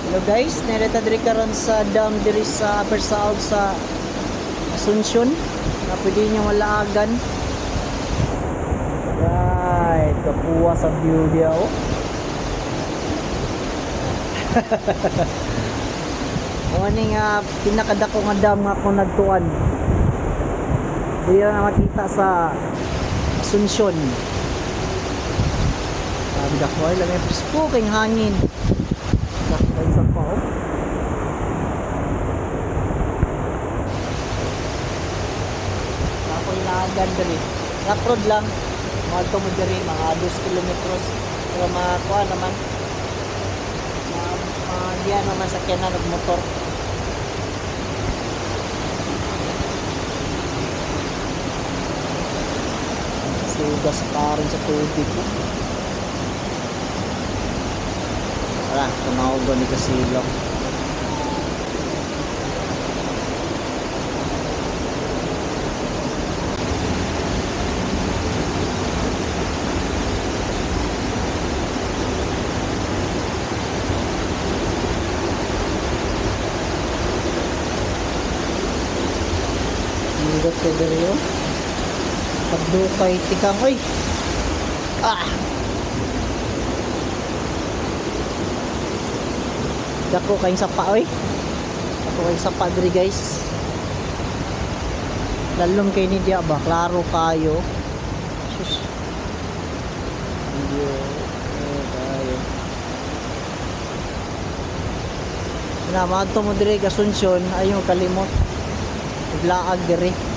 Hello guys, narita diri karon sa dam diri sa Upper Saug sa Asuncion na pwede nyo malaagan. Right, kapuwa sa view dia oh. Ano nga pinakadako nga dam nga ako nagtuan. Dili na makita sa Asuncion. Sabi dako ay lang presko kay hangin. Nakita sa pa oh. Ako ilaagan diri. Rock road lang. Mga mo diri mga 2 kilometros. Pero makuha naman. Diyan naman sa kena ng motor. Sugas pa rin sa tubig ko. Wala, tumawag ko ni Kasilong. Hinggot ko diri yun. Pagdukay tikang, oy! Ah! Dako kayong sapa, oy! Dako kayong sapa diri guys. Lalong kayo ni diya ba? Klaro kayo. Sus. Hindi kayo. Pinamahad to mo diri Asuncion. Ayaw kalimot. Iglaag diri.